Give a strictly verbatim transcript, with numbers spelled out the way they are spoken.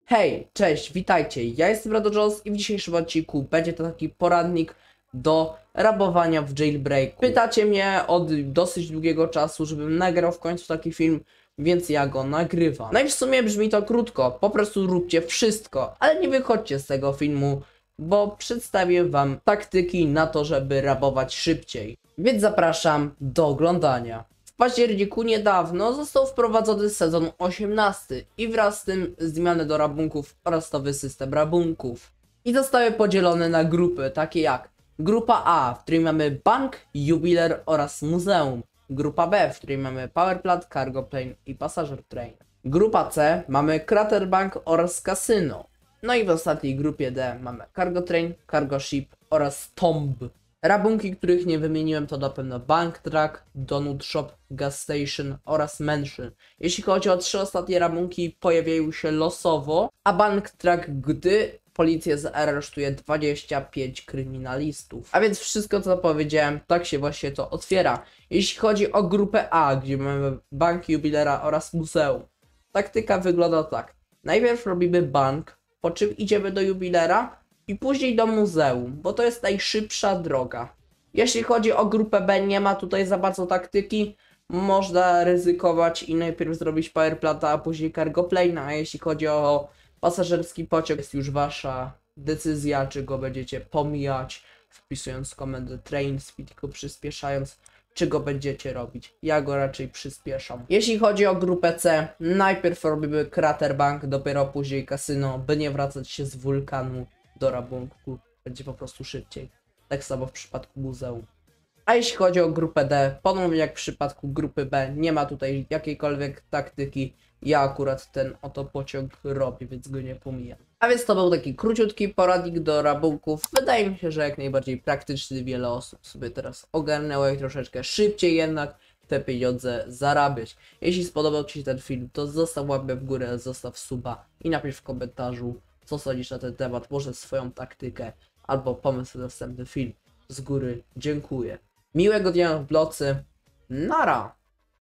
Hej, cześć, witajcie, ja jestem RadoJones i w dzisiejszym odcinku będzie to taki poradnik do rabowania w jailbreaku. Pytacie mnie od dosyć długiego czasu, żebym nagrał w końcu taki film, więc ja go nagrywam. No i w sumie brzmi to krótko, po prostu róbcie wszystko, ale nie wychodźcie z tego filmu, bo przedstawię wam taktyki na to, żeby rabować szybciej. Więc zapraszam do oglądania. W październiku niedawno został wprowadzony sezon osiemnasty i wraz z tym zmiany do rabunków oraz nowy system rabunków. I zostały podzielone na grupy takie jak grupa A, w której mamy bank, jubiler oraz muzeum. Grupa B, w której mamy powerplant, cargo plane i passenger train. Grupa C mamy crater bank oraz kasyno. No i w ostatniej grupie D mamy cargo train, cargo ship oraz tomb. Rabunki, których nie wymieniłem, to na pewno Bank Truck, Donut Shop, Gas Station oraz Mansion. Jeśli chodzi o trzy ostatnie rabunki, pojawiają się losowo, a Bank Truck, gdy policja zaaresztuje dwadzieścia pięć kryminalistów. A więc wszystko, co powiedziałem, tak się właśnie to otwiera. Jeśli chodzi o grupę A, gdzie mamy bank, jubilera oraz muzeum, taktyka wygląda tak. Najpierw robimy bank, po czym idziemy do jubilera, i później do muzeum, bo to jest najszybsza droga. Jeśli chodzi o grupę B, nie ma tutaj za bardzo taktyki. Można ryzykować i najpierw zrobić powerplanta, a później cargo plane, a jeśli chodzi o pasażerski pociąg, jest już wasza decyzja, czy go będziecie pomijać, wpisując komendę train speed, tylko przyspieszając, czy go będziecie robić. Ja go raczej przyspieszam. Jeśli chodzi o grupę C, najpierw robimy crater bank, dopiero później kasyno, by nie wracać się z wulkanu do rabunku, będzie po prostu szybciej. Tak samo w przypadku muzeum. A jeśli chodzi o grupę D, ponownie jak w przypadku grupy B, nie ma tutaj jakiejkolwiek taktyki. Ja akurat ten oto pociąg robię, więc go nie pomijam. A więc to był taki króciutki poradnik do rabunków. Wydaje mi się, że jak najbardziej praktyczny. Wiele osób sobie teraz ogarnęło jak troszeczkę szybciej jednak te pieniądze zarabiać. Jeśli spodobał ci się ten film, to zostaw łapkę w górę, zostaw suba i napisz w komentarzu, co sądzisz na ten temat, może swoją taktykę albo pomysł na następny film. Z góry dziękuję. Miłego dnia w nocy. Nara!